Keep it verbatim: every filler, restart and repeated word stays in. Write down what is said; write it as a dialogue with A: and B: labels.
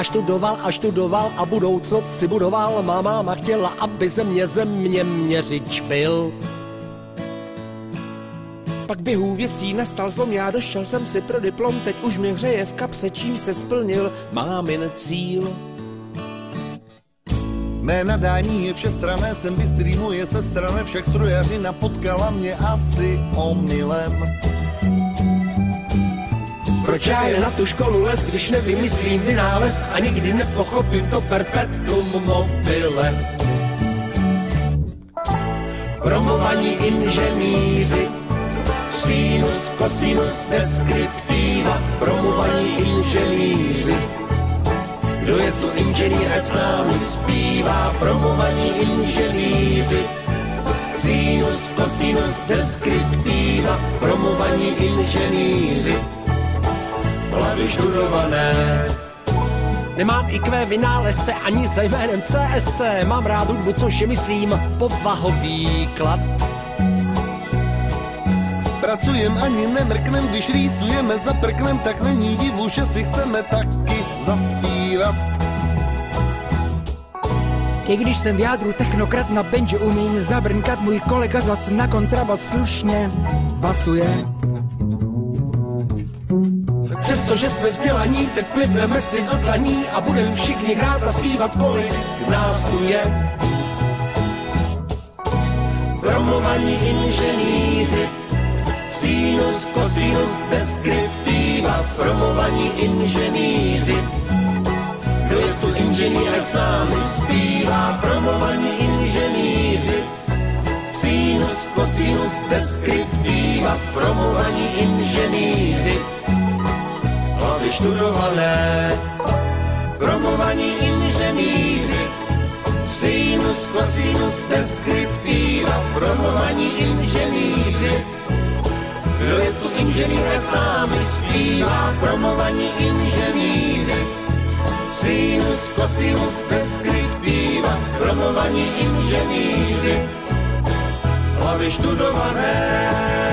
A: Já študoval a študoval a budoucnost si budoval. Má máma chtěla, aby ze mě země měřič byl.
B: Pak běhu věcí nastal zlom, já došel jsem si pro diplom, teď už mi hřeje v kapse, čím se splnil mámin cíl.
C: Mé nadání je všestranné, jsem bystrý, moje sestra, ne však strojařina potkala mě asi omylem.
A: Proč já jen na tu školu les, když nevymyslím vynález a nikdy nepochopím to perpetuum mobile. Promovaní inženýři, sinus, kosinus, deskriptiva, promovaní inženýři. Kdo je tu inženýr, ať s námi zpívá, promovaní inženýři. Sinus, kosinus, deskriptiva, promovaní inženýři. Hlavy študované. Nemám I Q vynálezce ani za jménem C S C. Mám rád hudbu, což je, myslím, povahový klad.
C: Pracujem ani nemrknem, když rýsujeme za prknem, tak není divu, že si chceme taky zaspívat.
D: I když jsem v jádru technokrat, na benži umím zabrnkat, můj kolega zas na kontrabas slušně basuje.
A: Přestože jsme vzdělaní, tak plivneme si do dlaní a budeme všichni hrát a zpívat, kolik nás tu je. Promovaní inženýři, sinus, kosinus, deskriptiva, promovaní inženýři. Kdo je tu inženýr, ať s námi zpívá, promovaní inženýři. Sinus, kosinus, deskriptiva, promovaní inženýři. Hlavy študované, promovaní inženýři. Sinus, kosinus, deskriptiva, promovaní inženýři. Kdo je tu inženýr, ať s námi zpívá, promovaní inženýři. Sinus, kosinus, deskriptiva, promovaní inženýři. Hlavy študované.